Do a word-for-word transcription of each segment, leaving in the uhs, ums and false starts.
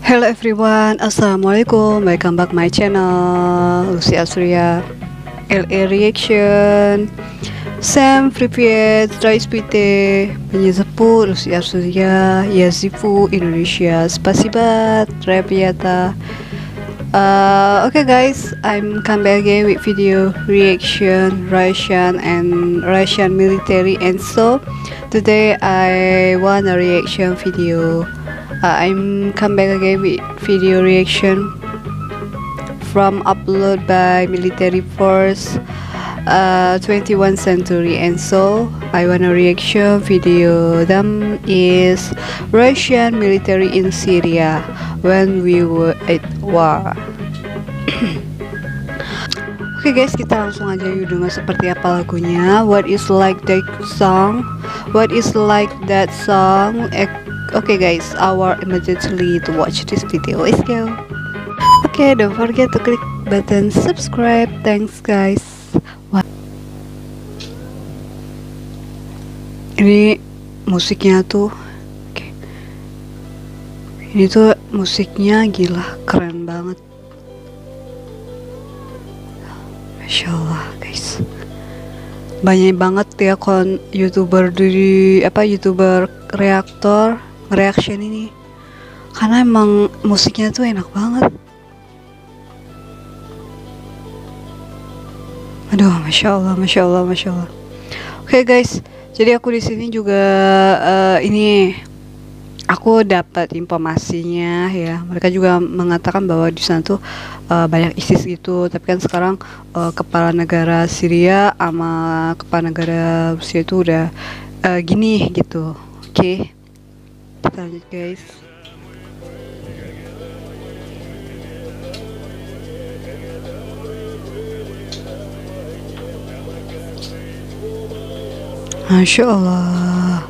Hello everyone, assalamualaikum. Welcome back my channel Lucy Asria L A Reaction. Всем привет, здравствуйте. Меня зовут Lucy Asria. Я живу в Indonesia. Спасибо, ребята. Uh, okay guys, I'm come back again with video reaction Russian and Russian military, and so today I want a reaction video. Uh, I'm come back again with video reaction from upload by military force uh, twenty-first century, and so I want a reaction video. Them is Russian military in Syria when we were at war. Oke okay guys, kita langsung aja yuk dengar seperti apa lagunya. What is like that song? What is like that song? Eh, Oke okay guys, our immediately to watch this video. Let's go. Oke, okay, don't forget to click button subscribe. Thanks guys. Wah. Ini musiknya tuh, okay. Ini tuh musiknya gila, keren banget. Masya Allah guys, banyak banget ya kon youtuber dari apa youtuber reaktor reaction ini, karena emang musiknya tuh enak banget. Aduh, masya Allah, masya Allah, masya Allah. Oke okay guys, jadi aku di sini juga uh, ini aku dapat informasinya ya. Mereka juga mengatakan bahwa di sana tuh uh, banyak ISIS gitu. Tapi kan sekarang uh, kepala negara Syria sama kepala negara Rusia itu udah uh, gini gitu. Oke, okay. Kita lanjut guys. Masya Allah.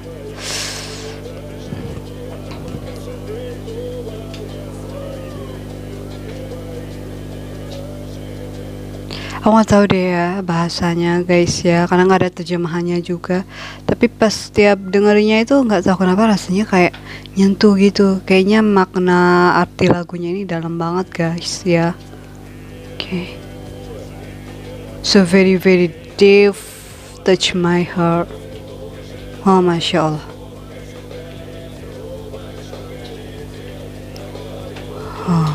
Aku nggak tahu deh ya bahasanya guys ya, karena nggak ada terjemahannya juga. Tapi pas tiap dengerinnya itu nggak tahu kenapa rasanya kayak nyentuh gitu. Kayaknya makna arti lagunya ini dalam banget guys ya. Oke, okay. So very very deep, touch my heart. Oh masya Allah. Oh.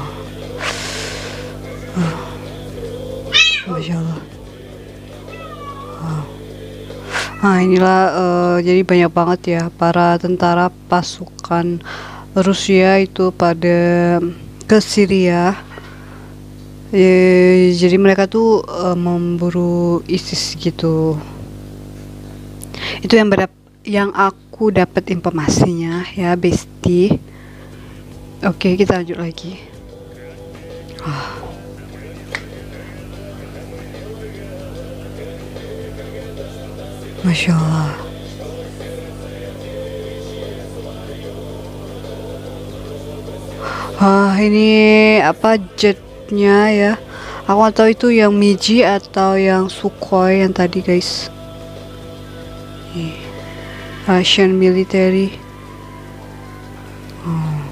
Oh. Masya Allah. Oh. Nah inilah uh, jadi banyak banget ya para tentara pasukan Rusia itu pada ke Syria. E, jadi mereka tuh uh, memburu ISIS gitu. Itu yang berap yang aku dapat informasinya ya bestie. Oke, kita lanjut lagi. Oh. Masya Allah. Ah, ini apa jetnya ya? Aku nggak tahu itu yang Miji atau yang Sukhoi yang tadi guys. Nih, Russian military. Oh.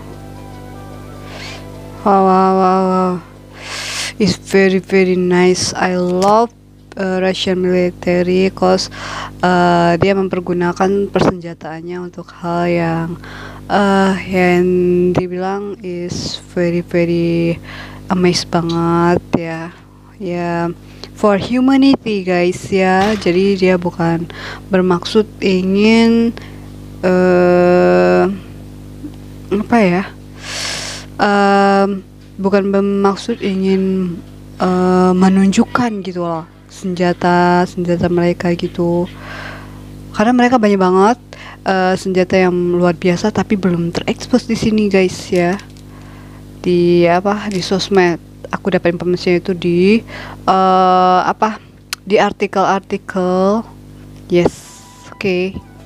Wow, wow, wow, wow. It's very very nice. I love Uh, Russian military cause uh, dia mempergunakan persenjataannya untuk hal yang uh, yang dibilang is very very amazed banget ya ya for humanity guys ya. Jadi dia bukan bermaksud ingin uh, apa ya uh, bukan bermaksud ingin uh, menunjukkan gitu loh senjata senjata mereka gitu, karena mereka banyak banget uh, senjata yang luar biasa tapi belum terekspos di sini guys ya, di apa di sosmed. Aku dapat informasinya itu di uh, apa di artikel-artikel. Yes, oke. Okay.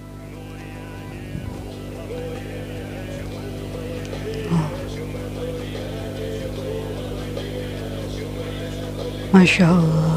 Oh. Masya Allah.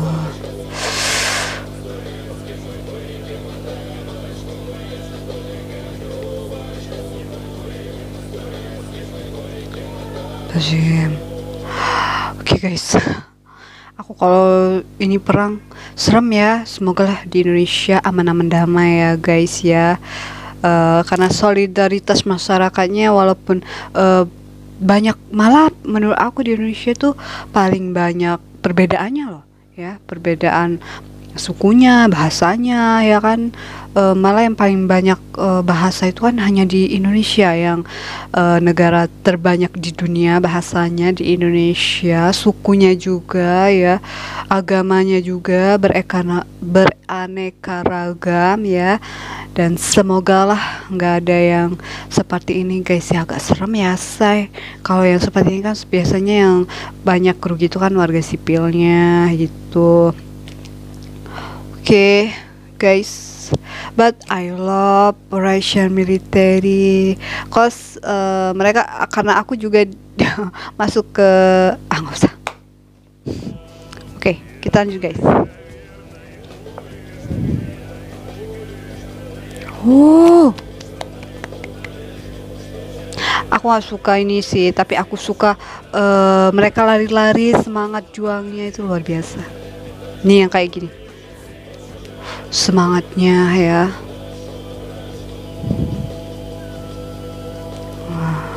Astagfirullahaladzim. Oke guys, aku kalau ini perang serem ya. Semoga lah di Indonesia aman-aman damai ya guys ya. Uh, karena solidaritas masyarakatnya walaupun uh, banyak, malah menurut aku di Indonesia tuh paling banyak perbedaannya loh ya, perbedaan sukunya, bahasanya ya kan. E, malah yang paling banyak e, bahasa itu kan hanya di Indonesia, yang e, negara terbanyak di dunia bahasanya di Indonesia, sukunya juga ya, agamanya juga berekana, beraneka ragam ya. Dan semoga lah nggak ada yang seperti ini guys ya. Agak serem ya say. Kalau yang seperti ini kan biasanya yang banyak rugi itu kan warga sipilnya gitu. Oke, okay, guys, but I love Russian military, cause uh, mereka, karena aku juga masuk ke, ah nggak usah. Oke, okay, kita lanjut guys. Oh, aku gak suka ini sih, tapi aku suka uh, mereka lari-lari, semangat juangnya itu luar biasa. Nih yang kayak gini. Semangatnya ya. Wah.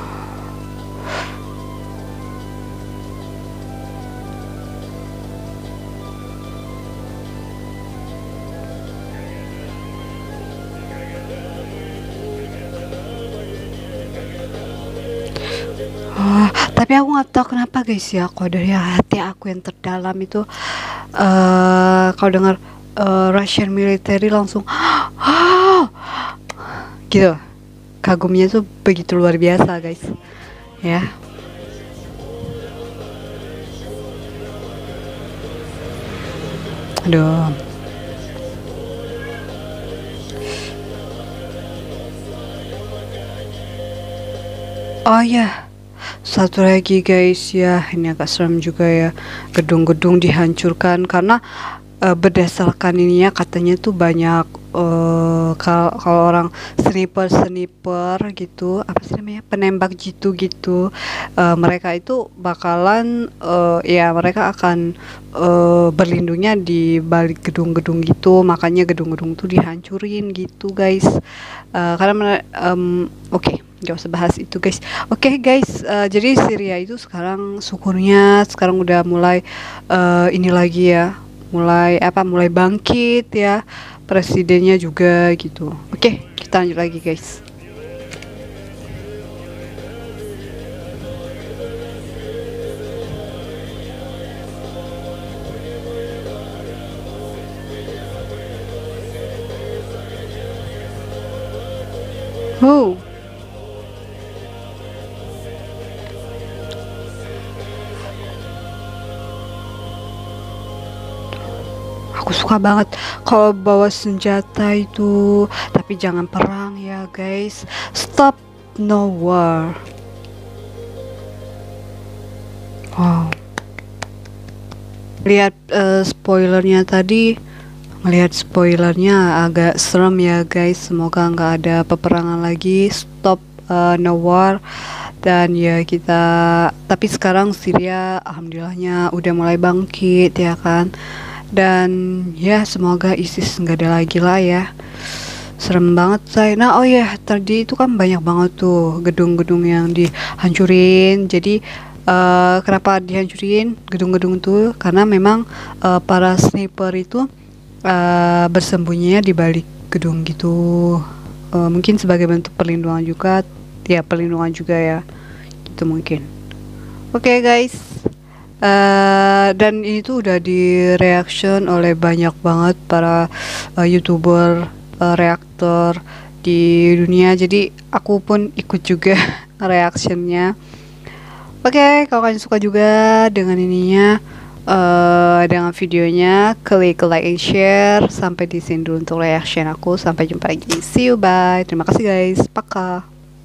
Oh, tapi aku nggak tahu kenapa guys ya, kalau dari hati aku yang terdalam itu uh, kalau dengar Uh, Russian military langsung oh, gitu, kagumnya tuh begitu luar biasa guys ya. Aduh, oh ya, satu lagi guys ya, ini agak serem juga ya, gedung-gedung dihancurkan karena Uh, berdasarkan ininya katanya tuh banyak uh, kalau kalau orang sniper sniper gitu, apa sih namanya, penembak jitu gitu, uh, mereka itu bakalan uh, ya mereka akan uh, berlindungnya di balik gedung-gedung gitu, makanya gedung-gedung tuh dihancurin gitu guys. Uh, karena um, oke okay, gak usah bahas itu guys. Oke okay, guys, uh, jadi Syria itu sekarang syukurnya sekarang udah mulai uh, ini lagi ya, mulai apa mulai bangkit ya, presidennya juga gitu. Oke, kita lanjut lagi guys. Oh, aku suka banget kalau bawa senjata itu, tapi jangan perang ya guys. Stop no war. Wow. Lihat uh, spoilernya tadi, ngelihat spoilernya agak serem ya guys. Semoga nggak ada peperangan lagi. Stop uh, no war. Dan ya kita, tapi sekarang Syria alhamdulillahnya udah mulai bangkit ya kan. Dan ya semoga ISIS nggak ada lagi lah ya. Serem banget saya. Nah oh ya, tadi itu kan banyak banget tuh gedung-gedung yang dihancurin. Jadi uh, kenapa dihancurin gedung-gedung tuh? Karena memang uh, para sniper itu uh, bersembunyinya di balik gedung gitu. Uh, mungkin sebagai bentuk perlindungan juga. Ya perlindungan juga ya. Gitu mungkin. Oke okay, guys. Uh, dan ini tuh udah di reaction oleh banyak banget para uh, youtuber uh, reaktor di dunia, jadi aku pun ikut juga reactionnya. Oke okay, kalau kalian suka juga dengan ininya, uh, dengan videonya, klik like and share. Sampai di sini dulu untuk reaction aku, sampai jumpa lagi, see you, bye, terima kasih guys, paka.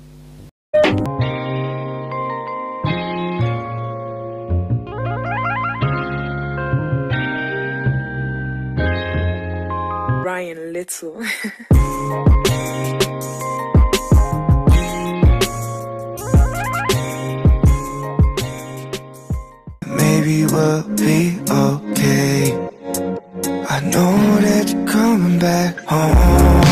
Ryan Little. we will be okay. I know that you're coming back home.